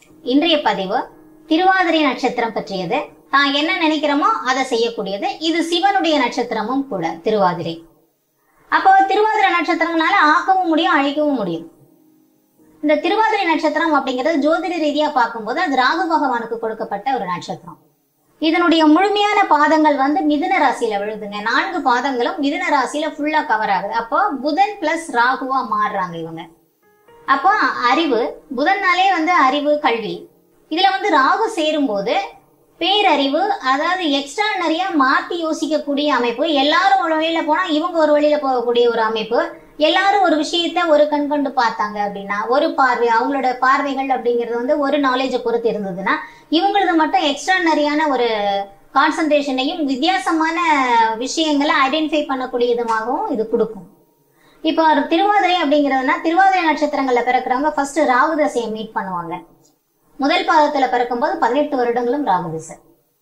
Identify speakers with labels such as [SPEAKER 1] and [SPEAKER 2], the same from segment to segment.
[SPEAKER 1] இன்றைய பதிவு திருவாதிரை நட்சத்திரம் பற்றியது. தான் என்ன நினைக்கிறோமோ அதை செய்யக்கூடியது. இது சிவனுடைய நட்சத்திரமும் கூட திருவாதிரை. அப்போ திருவாதிரை நட்சத்திரம்னால ஆக்கவும் முடியும், அழிக்கவும் முடியும். இந்த திருவாதிரை நட்சத்திரம் அப்படிங்கிறது ஜோதிட ரீதியா பார்க்கும்போது அது ராகு பகவானுக்கு கொடுக்கப்பட்ட ஒரு நட்சத்திரம். இதனுடைய முழுமையான பாதங்கள் மிதுன ராசியில விழுதுங்க. 4 பாதங்களும் மிதுன ராசியில ஃபுல்லா கவர் ஆகுது. அப்போ புதன் பிளஸ் ராகுவா மாறுறாங்க இவங்க. அப்போ அறிவு, புதன்னாலே அறிவு, கல்வி. இதுல ராகு சேரும் போது பேரறிவு, அதாவது எக்ஸ்ட்ரானரியா மாத்தி யோசிக்கக்கூடிய அமைப்பு. எல்லாரும் ஒரு வழியில போனா இவங்க ஒரு வழியில போகக்கூடிய ஒரு அமைப்பு. எல்லாரும் ஒரு விஷயத்த ஒரு கண் கொண்டு பார்த்தாங்க அப்படின்னா, ஒரு பார்வை, அவங்களோட பார்வைகள் அப்படிங்கிறது ஒரு நாலேஜை பொறுத்து இருந்ததுன்னா, இவங்களது மட்டும் எக்ஸ்ட்ரானரியான ஒரு கான்சன்ட்ரேஷனையும் வித்தியாசமான விஷயங்களை ஐடென்டிஃபை பண்ணக்கூடியதுமாகவும் இது கொடுக்கும். இப்போ திருவாதிரை அப்படிங்கிறதுனா, திருவாதிரை நட்சத்திரங்கள்ல பிறக்கிறவங்க ஃபர்ஸ்ட் ராகு தசையை மீட் பண்ணுவாங்க. முதல் பாதத்துல பிறக்கும் போது 18 வருடங்களும் ராகு திசை.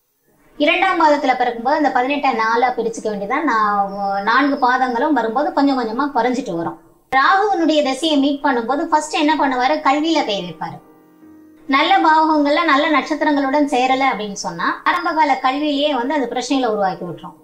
[SPEAKER 1] 2ஆம் பாதத்துல பிறக்கும்போது அந்த 18 4ஆ பிரிச்சுக்க வேண்டியதான். 4 பாதங்களும் வரும்போது கொஞ்சம் கொஞ்சமா குறைஞ்சிட்டு வரும். ராகுவனுடைய திசையை மீட் பண்ணும்போது ஃபர்ஸ்ட் என்ன பண்ணுவாரு, கல்வியில கை வைப்பாரு. நல்ல பாவகங்கள்ல நல்ல நட்சத்திரங்களுடன் சேரல அப்படின்னு சொன்னா ஆரம்ப கால கல்வியிலேயே அது பிரச்சனைகளை உருவாக்கி விட்டுரும்.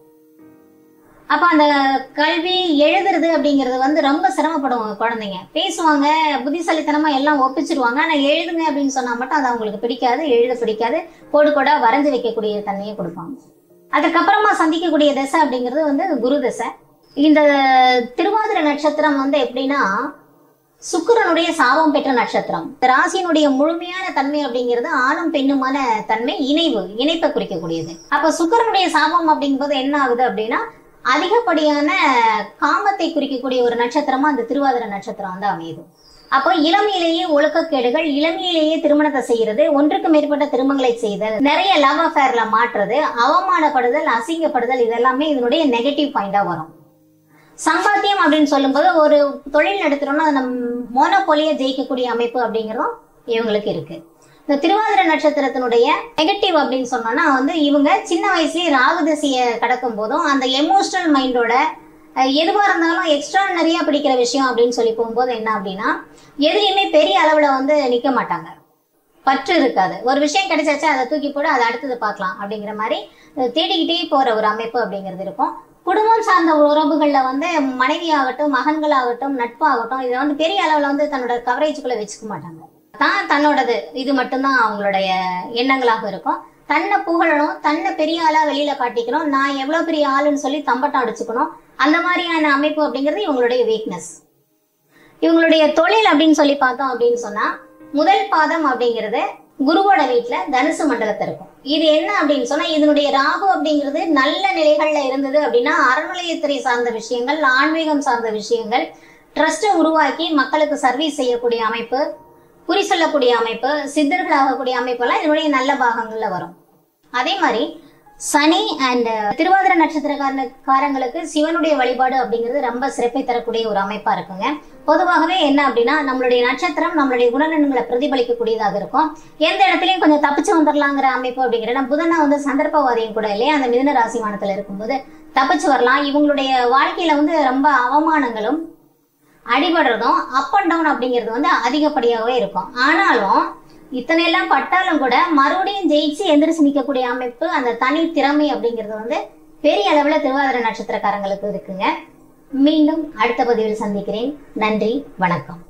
[SPEAKER 1] அப்ப அந்த கல்வி எழுதுறது அப்படிங்கிறது ரொம்ப சிரமப்படுவாங்க குழந்தைங்க. பேசுவாங்க, புத்திசாலித்தனமா எல்லாம் ஒப்பிச்சிருவாங்க. ஆனா எழுதுங்க அப்படின்னு சொன்னா மட்டும் அது அவங்களுக்கு பிடிக்காது, எழுத பிடிக்காது. கோடு கோடா வரைஞ்சு வைக்கக்கூடிய தன்மையை கொடுப்பாங்க. அதுக்கப்புறமா சந்திக்கக்கூடிய திசை அப்படிங்கிறது குரு திசை. இந்த திருவாதிரை நட்சத்திரம் எப்படின்னா சுக்கிரனுடைய சாபம் பெற்ற நட்சத்திரம். ராசியினுடைய முழுமையான தன்மை அப்படிங்கிறது ஆணும் பெண்ணுமான தன்மை, இணைப்பை குறிக்கக்கூடியது. அப்ப சுக்கிரனுடைய சாபம் அப்படிங்கும்போது என்ன ஆகுது அப்படின்னா அதிகப்படியான காமத்தை குறிக்கக்கூடிய ஒரு நட்சத்திரமா அந்த திருவாதிரை நட்சத்திரம் அமையுது. அப்போ இளமையிலேயே ஒழுக்கக்கேடுகள், இளமையிலேயே திருமணத்தை செய்யறது, ஒன்றுக்கு மேற்பட்ட திருமணங்களை செய்தல், நிறைய லவ் அஃபேர்ல மாற்றுறது, அவமானப்படுதல், அசிங்கப்படுதல், இதெல்லாமே இதனுடைய நெகட்டிவ் பாயிண்டா வரும். சம்பாத்தியம் அப்படின்னு சொல்லும் போது ஒரு தொழில் நடத்துறோம்னா அந்த மோனோபோலியை ஜெயிக்கக்கூடிய அமைப்பு அப்படிங்கிறதும் இவங்களுக்கு இருக்கு. இந்த திருவாதிரை நட்சத்திரத்தினுடைய நெகட்டிவ் அப்படின்னு சொன்னோம்னா இவங்க சின்ன வயசுலயே ராகு திசையை கடக்கும் போதும் அந்த எமோஷனல் மைண்டோட எதுவா இருந்தாலும் எக்ஸ்ட்ரானரியா பிடிக்கிற விஷயம் அப்படின்னு சொல்லி போகும்போது என்ன அப்படின்னா எதுலையுமே பெரிய அளவுல நிக்க மாட்டாங்க. பற்று இருக்காது. ஒரு விஷயம் கிடைச்சாச்சு அதை தூக்கி போட்டு அதை அடுத்தது பார்க்கலாம் அப்படிங்கிற மாதிரி தேடிக்கிட்டே போற ஒரு அமைப்பு அப்படிங்கிறது இருக்கும். குடும்பம் சார்ந்த உறவுகள்ல மனைவி ஆகட்டும், மகன்கள் ஆகட்டும், நட்பு ஆகட்டும், இதை பெரிய அளவுல தன்னோட கவரேஜுக்குள்ள வச்சுக்க மாட்டாங்க. தன்னோடது இது மட்டும்தான் அவங்களுடைய எண்ணங்களாக இருக்கும். தன்னை புகழணும், தன்னை பெரிய ஆளா வெளியில காட்டிக்கணும், நான் எவ்வளவு பெரிய ஆளுன்னு சொல்லி தம்பட்டம் அடிச்சுக்கணும். அந்த மாதிரியான அமைப்பு அப்படிங்கிறது இவங்களுடைய வீக்னஸ். இவங்களுடைய தொழில் அப்படின்னு சொல்லி பார்த்தோம் அப்படின்னு சொன்னா முதல் பாதம் அப்படிங்கிறது குருவோட வீட்டுல தனுசு மண்டலத்தை இருக்கும். இது என்ன அப்படின்னு சொன்னா இதனுடைய ராகு அப்படிங்கிறது நல்ல நிலைகள்ல இருந்தது அப்படின்னா அறநிலையத்துறை சார்ந்த விஷயங்கள், ஆன்மீகம் சார்ந்த விஷயங்கள், ட்ரஸ்ட்டை உருவாக்கி மக்களுக்கு சர்வீஸ் செய்யக்கூடிய அமைப்பு, குறி சொல்லக்கூடிய அமைப்பு, சித்தர்கள் ஆகக்கூடிய அமைப்பெல்லாம் இதனுடைய நல்ல பாகங்கள்ல வரும். அதே மாதிரி சனி அண்ட் திருவாதிரை நட்சத்திரக்காரங்களுக்கு சிவனுடைய வழிபாடு அப்படிங்கிறது ரொம்ப சிறப்பை தரக்கூடிய ஒரு அமைப்பா இருக்குங்க. பொதுவாகவே என்ன அப்படின்னா நம்மளுடைய நட்சத்திரம் நம்மளுடைய குணநலன்களை பிரதிபலிக்கக்கூடியதாக இருக்கும். எந்த இடத்துலயும் கொஞ்சம் தப்பிச்சு வந்துடலாங்கிற அமைப்பு அப்படிங்கிற புதனா சந்தர்ப்பவாதியும் கூட இல்லையா, அந்த மிதுன ராசி வானத்துல இருக்கும்போது தப்பிச்சு வரலாம். இவங்களுடைய வாழ்க்கையில ரொம்ப அவமானங்களும் அடிபடுறதும் அப் அண்ட் டவுன் அப்படிங்கிறது அதிகப்படியாகவே இருக்கும். ஆனாலும் இத்தனை எல்லாம் பட்டாலும் கூட மறுபடியும் ஜெயிச்சு எந்திரிச்சு நிற்கக்கூடிய அமைப்பு, அந்த தனி திறமை அப்படிங்கிறது பெரிய அளவுல திருவாதிரை நட்சத்திரக்காரங்களுக்கு இருக்குங்க. மீண்டும் அடுத்த பதிவில் சந்திக்கிறேன். நன்றி, வணக்கம்.